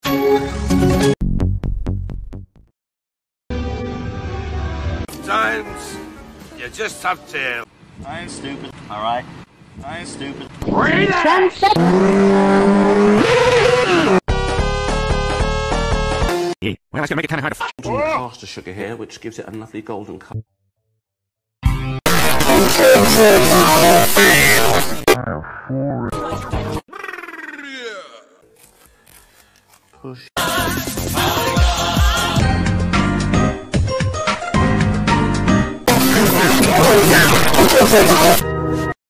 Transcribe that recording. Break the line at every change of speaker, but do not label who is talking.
Sometimes you just have to.
I ain't stupid, alright? I ain't stupid.
Well, that's gonna make it kind of hard to
caster sugar here, which gives it a lovely golden colour. Push.